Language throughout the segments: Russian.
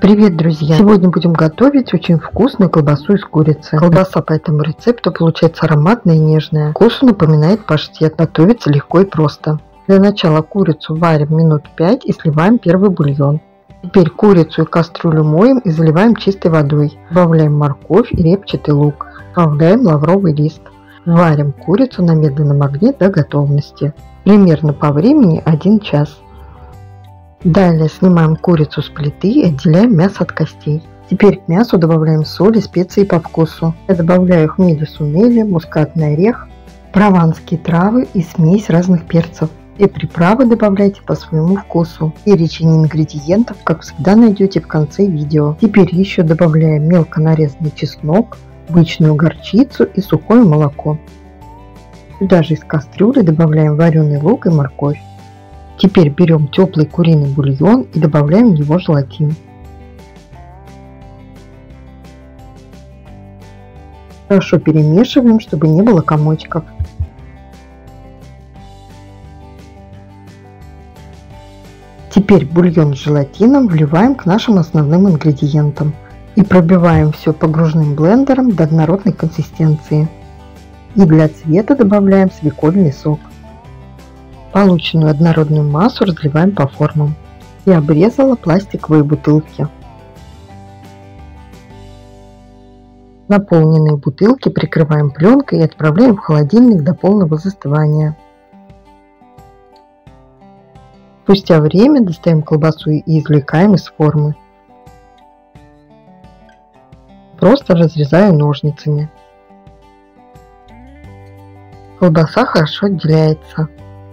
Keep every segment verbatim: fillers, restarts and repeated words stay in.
Привет, друзья! Сегодня будем готовить очень вкусную колбасу из курицы. Колбаса по этому рецепту получается ароматная и нежная. Вкусу напоминает паштет, готовится легко и просто. Для начала курицу варим минут пять и сливаем первый бульон. Теперь курицу и кастрюлю моем и заливаем чистой водой. Добавляем морковь и репчатый лук. Добавляем лавровый лист. Варим курицу на медленном огне до готовности. Примерно по времени один час. Далее снимаем курицу с плиты и отделяем мясо от костей. Теперь к мясу добавляем соль и специи по вкусу. Я добавляю хмель сунели, мускатный орех, прованские травы и смесь разных перцев. И приправы добавляйте по своему вкусу. Перечень ингредиентов, как всегда, найдете в конце видео. Теперь еще добавляем мелко нарезанный чеснок, обычную горчицу и сухое молоко. Сюда же из кастрюли добавляем вареный лук и морковь. Теперь берем теплый куриный бульон и добавляем в него желатин. Хорошо перемешиваем, чтобы не было комочков. Теперь бульон с желатином вливаем к нашим основным ингредиентам и пробиваем все погружным блендером до однородной консистенции. И для цвета добавляем свекольный сок. Полученную однородную массу разливаем по формам. Я обрезала пластиковые бутылки. Наполненные бутылки прикрываем пленкой и отправляем в холодильник до полного застывания. Спустя время достаем колбасу и извлекаем из формы. Просто разрезаю ножницами. Колбаса хорошо отделяется.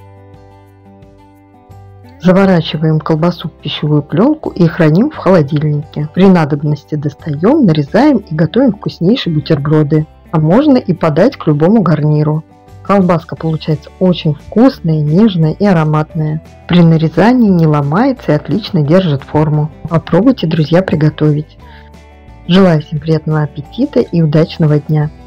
Заворачиваем колбасу в пищевую пленку и храним в холодильнике. При надобности достаем, нарезаем и готовим вкуснейшие бутерброды. А можно и подать к любому гарниру. Колбаска получается очень вкусная, нежная и ароматная. При нарезании не ломается и отлично держит форму. Попробуйте, друзья, приготовить. Желаю всем приятного аппетита и удачного дня!